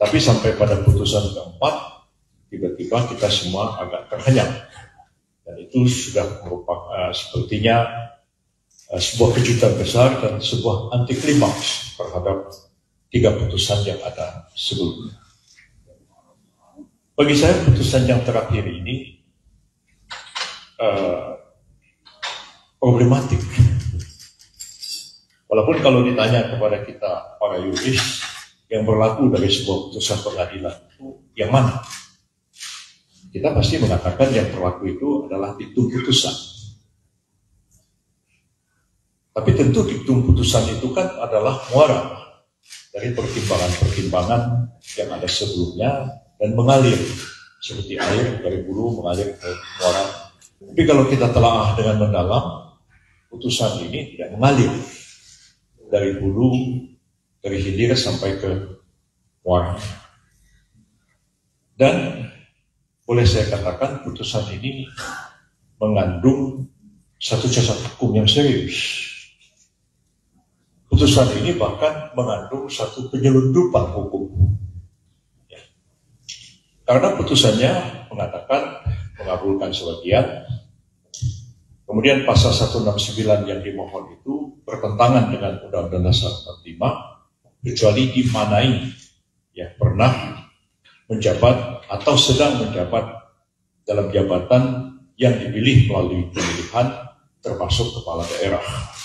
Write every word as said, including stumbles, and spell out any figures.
Tapi sampai pada putusan keempat, tiba-tiba kita semua agak terhenyak. Dan itu sudah merupakan uh, sepertinya uh, sebuah kejutan besar dan sebuah anti klimaks terhadap tiga putusan yang ada sebelumnya. Bagi saya putusan yang terakhir ini uh, problematik. Walaupun kalau ditanya kepada kita para yuris, yang berlaku dari sebuah putusan pengadilan itu yang mana? Kita pasti mengatakan yang berlaku itu adalah diktum putusan. Tapi tentu diktum putusan itu kan adalah muara dari pertimbangan-pertimbangan yang ada sebelumnya dan mengalir seperti air dari hulu mengalir ke muara. Tapi kalau kita telaah dengan mendalam, putusan ini tidak mengalir dari hulu, dari hilir sampai ke muara. Dan boleh saya katakan putusan ini mengandung satu cacat hukum yang serius. Putusan ini bahkan mengandung satu penyelundupan hukum. Ya. Karena putusannya mengatakan mengabulkan sebagian, kemudian pasal seratus enam puluh sembilan yang dimohon itu bertentangan dengan Undang-Undang Dasar empat puluh lima, kecuali dimanai ya pernah menjabat atau sedang menjabat dalam jabatan yang dipilih melalui pemilihan termasuk kepala daerah.